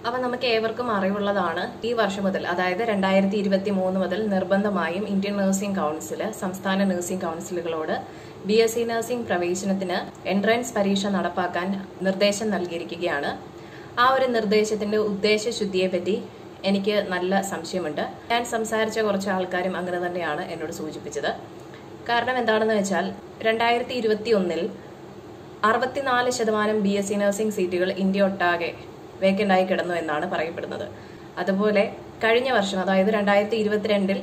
അവ നമുക്ക് ഏവർക്കും അറിവുള്ളതാണ്. ഈ വർഷം മുതൽ, അതായത് 2023 മുതൽ നിർബന്ധമായും ഇന്ത്യൻ നഴ്സിംഗ് കൌൺസില് സംസ്ഥാന നഴ്സിംഗ് കൌൺസിലുകളോട് BSc നഴ്സിംഗ് പ്രവേശനത്തിന് എൻട്രൻസ് പരീക്ഷ നടപ്പാക്കാൻ നിർദ്ദേശം നൽകിയിരിക്കുകയാണ്. ആ ഒരു നിർദ്ദേശത്തിന്റെ ഉദ്ദേശശുദ്ധിയെ പറ്റി എനിക്ക് നല്ല സംശയമുണ്ട്. ഞാൻ സംസാരിച്ച കുറച്ച് ആൾക്കാരും അങ്ങനെ തന്നെയാണ് എന്നോട് സൂചിപ്പിച്ചത്. കാരണം എന്താണെന്ന് വെച്ചാൽ 2021 64% BSc നഴ്സിംഗ് സീറ്റുകൾ ഇന്ത്യ ഒട്ടാകെ വേക്കന്റ് ആയി കിടന്നു എന്നാണ് പറയപ്പെടുന്നത്. അതുപോലെ കഴിഞ്ഞ വർഷം, അതായത് 2022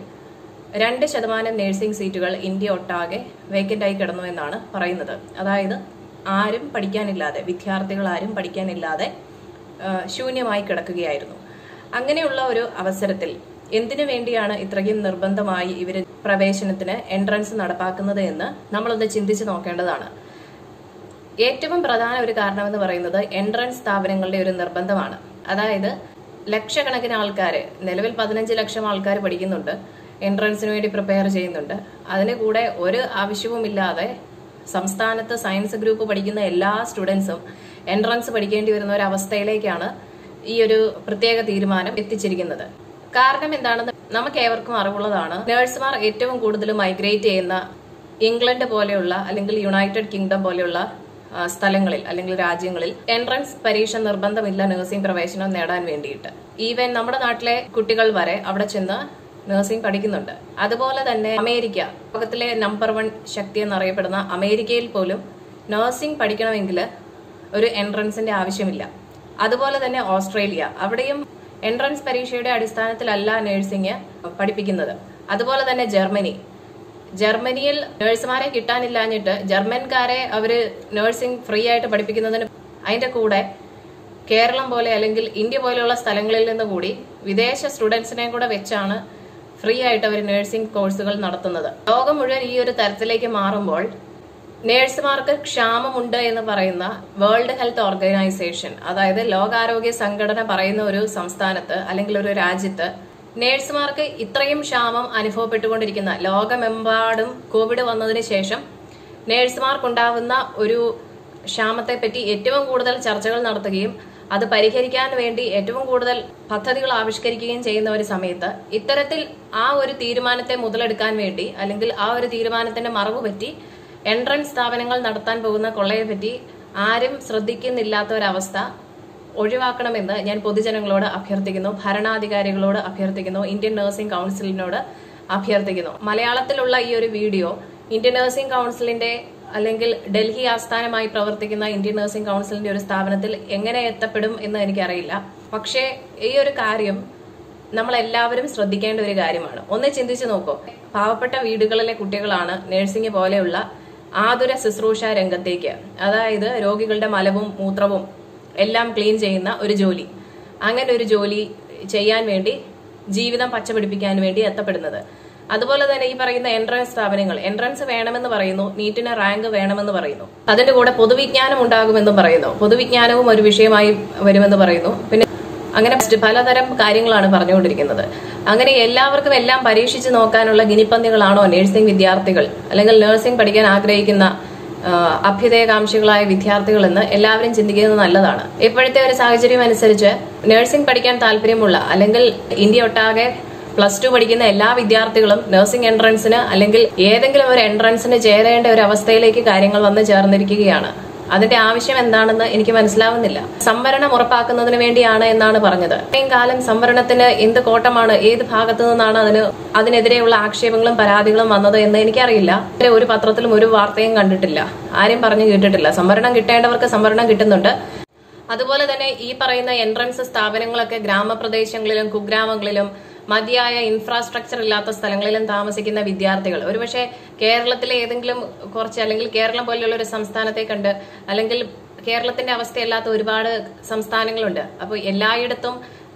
2% നഴ്സിംഗ് സീറ്റുകൾ ഇന്ത്യ ഒട്ടാകെ വേക്കന്റ് ആയി കിടന്നു എന്നാണ് പറയുന്നത്. അതായത് ആരും പഠിക്കാനില്ലാതെ, വിദ്യാർത്ഥികൾ ആരും പഠിക്കാനില്ലാതെ ശൂന്യമായി കിടക്കുകയായിരുന്നു. അങ്ങനെയുള്ള ഒരു അവസരത്തിൽ എന്തിനു വേണ്ടിയാണ് ഇത്രയും നിർബന്ധമായി ഇവര് പ്രവേശനത്തിന് എൻട്രൻസ് നടപ്പാക്കുന്നത് എന്ന് നമ്മളൊന്ന് ചിന്തിച്ചു നോക്കേണ്ടതാണ്. ഏറ്റവും പ്രധാന ഒരു കാരണമെന്ന് പറയുന്നത് എൻട്രൻസ് സ്ഥാപനങ്ങളുടെ ഒരു നിർബന്ധമാണ്. അതായത് ലക്ഷക്കണക്കിന് ആൾക്കാര്, നിലവിൽ 15 ലക്ഷം ആൾക്കാർ പഠിക്കുന്നുണ്ട്, എൻട്രൻസിന് വേണ്ടി പ്രിപ്പയർ ചെയ്യുന്നുണ്ട്. അതിന് കൂടെ ഒരു ആവശ്യവുമില്ലാതെ സംസ്ഥാനത്ത് സയൻസ് ഗ്രൂപ്പ് പഠിക്കുന്ന എല്ലാ സ്റ്റുഡൻസും എൻട്രൻസ് പഠിക്കേണ്ടി വരുന്ന ഒരു അവസ്ഥയിലേക്കാണ് ഈ ഒരു പ്രത്യേക തീരുമാനം എത്തിച്ചിരിക്കുന്നത്. കാരണം എന്താണെന്ന് നമുക്ക് ഏവർക്കും അറിവുള്ളതാണ്. നഴ്സുമാർ ഏറ്റവും കൂടുതൽ മൈഗ്രേറ്റ് ചെയ്യുന്ന ഇംഗ്ലണ്ട് പോലെയുള്ള അല്ലെങ്കിൽ യുണൈറ്റഡ് കിങ്ഡം പോലെയുള്ള സ്ഥലങ്ങളിൽ അല്ലെങ്കിൽ രാജ്യങ്ങളിൽ എൻട്രൻസ് പരീക്ഷ നിർബന്ധമില്ല നഴ്സിംഗ് പ്രവേശനം നേടാൻ വേണ്ടിയിട്ട്. ഈവൻ നമ്മുടെ നാട്ടിലെ കുട്ടികൾ വരെ അവിടെ ചെന്ന് നഴ്സിംഗ് പഠിക്കുന്നുണ്ട്. അതുപോലെ തന്നെ അമേരിക്ക, ലോകത്തിലെ നമ്പർ 1 ശക്തി എന്നറിയപ്പെടുന്ന അമേരിക്കയിൽ പോലും നഴ്സിംഗ് പഠിക്കണമെങ്കിൽ ഒരു എൻട്രൻസിന്റെ ആവശ്യമില്ല. അതുപോലെ തന്നെ ഓസ്ട്രേലിയ, അവിടെയും എൻട്രൻസ് പരീക്ഷയുടെ അടിസ്ഥാനത്തിലല്ല നഴ്സിംഗ് പഠിപ്പിക്കുന്നത്. അതുപോലെ തന്നെ ജർമ്മനിയിൽ നഴ്സുമാരെ കിട്ടാനില്ലാഞ്ഞിട്ട് ജർമ്മൻകാരെ അവര് നഴ്സിംഗ് ഫ്രീ ആയിട്ട് പഠിപ്പിക്കുന്നതിന് അതിന്റെ കൂടെ കേരളം പോലെ അല്ലെങ്കിൽ ഇന്ത്യ പോലെയുള്ള സ്ഥലങ്ങളിൽ നിന്ന് കൂടി വിദേശ സ്റ്റുഡൻസിനെ കൂടെ വെച്ചാണ് ഫ്രീ ആയിട്ട് അവർ നഴ്സിംഗ് കോഴ്സുകൾ നടത്തുന്നത്. ലോകം മുഴുവൻ ഈ ഒരു തരത്തിലേക്ക് മാറുമ്പോൾ നേഴ്സുമാർക്ക് ക്ഷാമമുണ്ട് എന്ന് പറയുന്ന വേൾഡ് ഹെൽത്ത് ഓർഗനൈസേഷൻ, അതായത് ലോകാരോഗ്യ സംഘടന പറയുന്ന ഒരു സംസ്ഥാനത്ത് അല്ലെങ്കിൽ ഒരു രാജ്യത്ത് നേഴ്സുമാർക്ക് ഇത്രയും ക്ഷാമം അനുഭവപ്പെട്ടുകൊണ്ടിരിക്കുന്ന, ലോകമെമ്പാടും കോവിഡ് വന്നതിന് ശേഷം നേഴ്സുമാർക്കുണ്ടാവുന്ന ഒരു ക്ഷാമത്തെ പറ്റി ഏറ്റവും കൂടുതൽ ചർച്ചകൾ നടത്തുകയും അത് പരിഹരിക്കാൻ വേണ്ടി ഏറ്റവും കൂടുതൽ പദ്ധതികൾ ആവിഷ്കരിക്കുകയും ചെയ്യുന്ന ഒരു സമയത്ത് ഇത്തരത്തിൽ ആ ഒരു തീരുമാനത്തെ മുതലെടുക്കാൻ വേണ്ടി അല്ലെങ്കിൽ ആ ഒരു തീരുമാനത്തിന്റെ മറവ് പറ്റി എൻട്രൻസ് സ്ഥാപനങ്ങൾ നടത്താൻ പോകുന്ന കൊള്ളയെ പറ്റി ആരും ശ്രദ്ധിക്കുന്നില്ലാത്ത ഒരവസ്ഥ ഒഴിവാക്കണമെന്ന് ഞാൻ പൊതുജനങ്ങളോട് അഭ്യർത്ഥിക്കുന്നു, ഭരണാധികാരികളോട് അഭ്യർത്ഥിക്കുന്നു, ഇന്ത്യൻ നഴ്സിംഗ് കൌൺസിലിനോട് അഭ്യർത്ഥിക്കുന്നു. മലയാളത്തിലുള്ള ഈ ഒരു വീഡിയോ ഇന്ത്യൻ നഴ്സിംഗ് കൌൺസിലിന്റെ അല്ലെങ്കിൽ ഡൽഹി ആസ്ഥാനമായി പ്രവർത്തിക്കുന്ന ഇന്ത്യൻ നഴ്സിംഗ് കൌൺസിലിന്റെ ഒരു സ്ഥാപനത്തിൽ എങ്ങനെ എത്തപ്പെടും എന്ന് എനിക്കറിയില്ല. പക്ഷേ ഈ ഒരു കാര്യം നമ്മളെല്ലാവരും ശ്രദ്ധിക്കേണ്ട ഒരു കാര്യമാണ്. ഒന്ന് ചിന്തിച്ചു നോക്കൂ. പാവപ്പെട്ട വീടുകളിലെ കുട്ടികളാണ് നഴ്സിംഗ് പോലെയുള്ള ആതുര ശുശ്രൂഷ രംഗത്തേക്ക്, അതായത് രോഗികളുടെ മലവും മൂത്രവും എല്ലാം ക്ലീൻ ചെയ്യുന്ന ഒരു ജോലി, അങ്ങനെ ഒരു ജോലി ചെയ്യാൻ വേണ്ടി, ജീവിതം പച്ചപിടിപ്പിക്കാൻ വേണ്ടി എത്തപ്പെടുന്നത്. അതുപോലെ തന്നെ ഈ പറയുന്ന എൻട്രൻസ് സ്ഥാപനങ്ങൾ, എൻട്രൻസ് വേണമെന്ന് പറയുന്നു, നീറ്റിന് റാങ്ക് വേണമെന്ന് പറയുന്നു, അതിന്റെ കൂടെ പൊതുവിജ്ഞാനം ഉണ്ടാകുമെന്നും പറയുന്നു, പൊതുവിജ്ഞാനവും ഒരു വിഷയമായി വരുമെന്ന് പറയുന്നു. പിന്നെ അങ്ങനെ പലതരം കാര്യങ്ങളാണ് പറഞ്ഞുകൊണ്ടിരിക്കുന്നത്. അങ്ങനെ എല്ലാവർക്കും എല്ലാം പരീക്ഷിച്ച് നോക്കാനുള്ള ഗിനിപ്പന്തികളാണോ നഴ്സിംഗ് വിദ്യാർത്ഥികൾ അല്ലെങ്കിൽ നഴ്സിംഗ് പഠിക്കാൻ ആഗ്രഹിക്കുന്ന അഭ്യുദയകാംക്ഷികളായ വിദ്യാർത്ഥികൾ എന്ന് എല്ലാവരും ചിന്തിക്കുന്നത് നല്ലതാണ്. ഇപ്പോഴത്തെ ഒരു സാഹചര്യം അനുസരിച്ച് നഴ്സിംഗ് പഠിക്കാൻ താല്പര്യമുള്ള അല്ലെങ്കിൽ ഇന്ത്യ ഒട്ടാകെ +2 പഠിക്കുന്ന എല്ലാ വിദ്യാർത്ഥികളും നഴ്സിംഗ് എൻട്രൻസിന് അല്ലെങ്കിൽ ഏതെങ്കിലും ഒരു എൻട്രൻസിന് ചേരേണ്ട ഒരു അവസ്ഥയിലേക്ക് കാര്യങ്ങൾ വന്ന് ചേർന്നിരിക്കുകയാണ്. അതിന്റെ ആവശ്യം എന്താണെന്ന് എനിക്ക് മനസ്സിലാവുന്നില്ല. സംവരണം ഉറപ്പാക്കുന്നതിന് വേണ്ടിയാണ് എന്നാണ് പറഞ്ഞത്. ഇത്രയും കാലം സംവരണത്തിന് എന്ത് കോട്ടമാണ്, ഏത് ഭാഗത്തു നിന്നാണ് അതിനെതിരെയുള്ള ആക്ഷേപങ്ങളും പരാതികളും വന്നത് എന്ന് എനിക്കറിയില്ല. ഒരു പത്രത്തിലും ഒരു വാർത്തയും കണ്ടിട്ടില്ല, ആരും പറഞ്ഞു കേട്ടിട്ടില്ല. സംവരണം കിട്ടേണ്ടവർക്ക് സംവരണം കിട്ടുന്നുണ്ട്. അതുപോലെ തന്നെ ഈ പറയുന്ന എൻട്രൻസ് സ്ഥാപനങ്ങളൊക്കെ ഗ്രാമപ്രദേശങ്ങളിലും കുഗ്രാമങ്ങളിലും മതിയായ ഇൻഫ്രാസ്ട്രക്ചർ ഇല്ലാത്ത സ്ഥലങ്ങളിലും താമസിക്കുന്ന വിദ്യാർത്ഥികൾ, ഒരുപക്ഷെ കേരളത്തിലെ ഏതെങ്കിലും കുറച്ച് അല്ലെങ്കിൽ കേരളം പോലെയുള്ള ഒരു സംസ്ഥാനത്തെ കണ്ട് അല്ലെങ്കിൽ കേരളത്തിന്റെ അവസ്ഥയല്ലാത്ത ഒരുപാട് സംസ്ഥാനങ്ങളുണ്ട്. അപ്പോൾ എല്ലായിടത്തും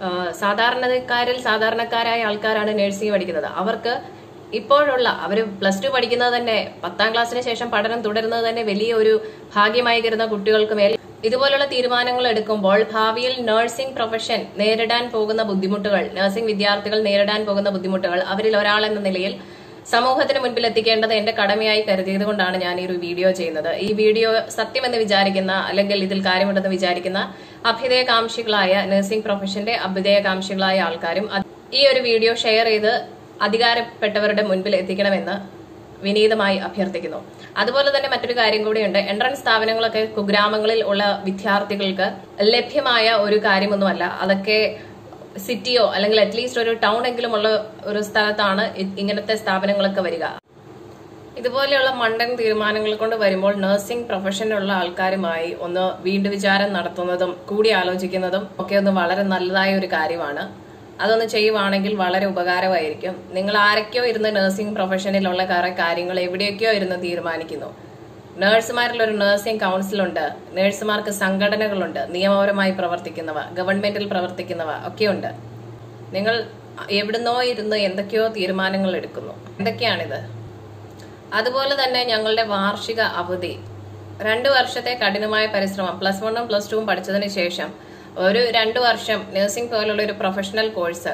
സാധാരണക്കാരായ ആൾക്കാരാണ് നഴ്സിംഗ് പഠിക്കുന്നത്. അവർക്ക് ഇപ്പോഴുള്ള അവർ +2 പഠിക്കുന്നത് തന്നെ, 10ാം ക്ലാസ്സിന് ശേഷം പഠനം തുടരുന്നത് തന്നെ വലിയ ഒരു ഭാഗ്യമായി കരുതുന്ന കുട്ടികൾക്ക് മേൽ ഇതുപോലുള്ള തീരുമാനങ്ങൾ എടുക്കുമ്പോൾ ഭാവിയിൽ നഴ്സിംഗ് പ്രൊഫഷൻ നേരിടാൻ പോകുന്ന ബുദ്ധിമുട്ടുകൾ, നഴ്സിംഗ് വിദ്യാർത്ഥികൾ നേരിടാൻ പോകുന്ന ബുദ്ധിമുട്ടുകൾ അവരിൽ ഒരാളെന്ന നിലയിൽ സമൂഹത്തിന് മുൻപിൽ എത്തിക്കേണ്ടത് എന്റെ കടമയായി കരുതിയത് കൊണ്ടാണ് ഞാൻ ഈ ഒരു വീഡിയോ ചെയ്യുന്നത്. ഈ വീഡിയോ സത്യമെന്ന് വിചാരിക്കുന്ന അല്ലെങ്കിൽ ഇതിൽ കാര്യമുണ്ടെന്ന് വിചാരിക്കുന്ന അഭ്യുദയകാംക്ഷികളായ നഴ്സിംഗ് പ്രൊഫഷന്റെ അഭ്യുദയകാംക്ഷികളായ ആൾക്കാരും ഈ ഒരു വീഡിയോ ഷെയർ ചെയ്ത് അധികാരപ്പെട്ടവരുടെ മുൻപിൽ എത്തിക്കണമെന്ന് വിനീതമായി അഭ്യർത്ഥിക്കുന്നു. അതുപോലെ തന്നെ മറ്റൊരു കാര്യം കൂടിയുണ്ട്. എൻട്രൻസ് സ്ഥാപനങ്ങളൊക്കെ കുഗ്രാമങ്ങളിൽ ഉള്ള വിദ്യാർത്ഥികൾക്ക് ലഭ്യമായ ഒരു കാര്യമൊന്നുമല്ല. അതൊക്കെ സിറ്റിയോ അല്ലെങ്കിൽ അറ്റ്ലീസ്റ്റ് ഒരു ടൗൺ എങ്കിലും ഉള്ള ഒരു സ്ഥലത്താണ് ഇങ്ങനത്തെ സ്ഥാപനങ്ങളൊക്കെ വരിക. ഇതുപോലെയുള്ള മണ്ടൻ തീരുമാനങ്ങൾ കൊണ്ട് വരുമ്പോൾ നഴ്സിംഗ് പ്രൊഫഷനിലുള്ള ആൾക്കാരുമായി ഒന്ന് വീണ്ടും വിചാരം നടത്തുന്നതും കൂടി ആലോചിക്കുന്നതും ഒക്കെ ഒന്ന് വളരെ നല്ലതായ ഒരു കാര്യമാണ്. അതൊന്ന് ചെയ്യുവാണെങ്കിൽ വളരെ ഉപകാരമായിരിക്കും. നിങ്ങൾ ആരൊക്കെയോ ഇരുന്ന് നഴ്സിംഗ് പ്രൊഫഷനിലുള്ള കാര്യങ്ങൾ എവിടെയൊക്കെയോ ഇരുന്ന് തീരുമാനിക്കുന്നു. നഴ്സുമാരിൽ ഒരു നഴ്സിംഗ് കൗൺസിലുണ്ട്, നഴ്സുമാർക്ക് സംഘടനകളുണ്ട്, നിയമപരമായി പ്രവർത്തിക്കുന്നവ, ഗവൺമെന്റിൽ പ്രവർത്തിക്കുന്നവ ഒക്കെയുണ്ട്. നിങ്ങൾ എവിടുന്നോ ഇരുന്ന് എന്തൊക്കെയോ തീരുമാനങ്ങൾ എടുക്കുന്നു. എന്തൊക്കെയാണിത്? അതുപോലെ തന്നെ ഞങ്ങളുടെ വാർഷിക അവധി 2 വർഷത്തെ കഠിനമായ പരിശ്രമം, +1ഉം +2ഉം പഠിച്ചതിന് ശേഷം ഒരു 2 വർഷം നഴ്സിംഗ് പോലുള്ള ഒരു പ്രൊഫഷണൽ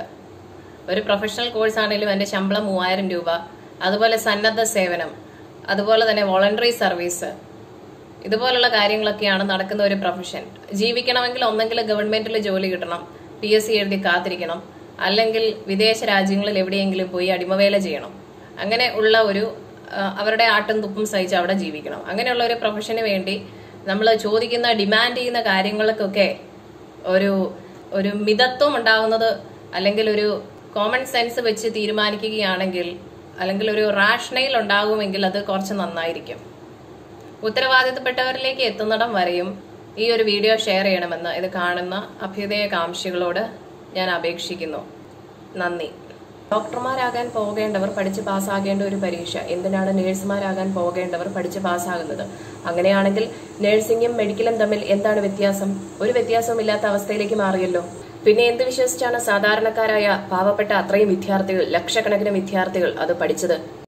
കോഴ്സ് ആണെങ്കിലും എന്റെ ശമ്പളം 3000 രൂപ. അതുപോലെ സന്നദ്ധ സേവനം, അതുപോലെ തന്നെ വോളണ്ടറി സർവീസ്, ഇതുപോലുള്ള കാര്യങ്ങളൊക്കെയാണ് നടക്കുന്ന ഒരു പ്രൊഫഷൻ. ജീവിക്കണമെങ്കിൽ ഒന്നെങ്കിൽ ഗവൺമെന്റിൽ ജോലി കിട്ടണം, PSC എഴുതി കാത്തിരിക്കണം, അല്ലെങ്കിൽ വിദേശ രാജ്യങ്ങളിൽ എവിടെയെങ്കിലും പോയി അടിമവേല ചെയ്യണം. അങ്ങനെ ഉള്ള ഒരു അവരുടെ ആട്ടും തുപ്പും സഹിച്ച് അവിടെ ജീവിക്കണം. അങ്ങനെയുള്ള ഒരു പ്രൊഫഷന് വേണ്ടി നമ്മൾ ചോദിക്കുന്ന ഡിമാൻഡ് ചെയ്യുന്ന കാര്യങ്ങൾക്കൊക്കെ ഒരു മിതത്വം ഉണ്ടാവുന്നത്, അല്ലെങ്കിൽ ഒരു കോമൺ സെൻസ് വെച്ച് തീരുമാനിക്കുകയാണെങ്കിൽ, അല്ലെങ്കിൽ ഒരു റാഷണൽ ഉണ്ടാകുമെങ്കിൽ അത് കുറച്ച് നന്നായിരിക്കും. ഉത്തരവാദിത്തപ്പെട്ടവരിലേക്ക് എത്തുന്നിടം വരെയും ഈ ഒരു വീഡിയോ ഷെയർ ചെയ്യണമെന്ന് ഇത് കാണുന്ന അഭ്യുദയകാംക്ഷികളോട് ഞാൻ അപേക്ഷിക്കുന്നു. നന്ദി. ഡോക്ടർമാരാകാൻ പോകേണ്ടവർ പഠിച്ച് പാസ്സാകേണ്ട ഒരു പരീക്ഷ എന്തിനാണ് നഴ്സുമാരാകാൻ പോകേണ്ടവർ പഠിച്ച് പാസ്സാകുന്നത്? അങ്ങനെയാണെങ്കിൽ നഴ്സിംഗും മെഡിക്കലും തമ്മിൽ എന്താണ് വ്യത്യാസം? ഒരു വ്യത്യാസവും ഇല്ലാത്ത അവസ്ഥയിലേക്ക് മാറിയല്ലോ. പിന്നെ എന്ത് വിശ്വസിച്ചാണ് സാധാരണക്കാരായ പാവപ്പെട്ട അത്രയും വിദ്യാർത്ഥികൾ, ലക്ഷക്കണക്കിന് വിദ്യാർത്ഥികൾ അത് പഠിച്ചത്?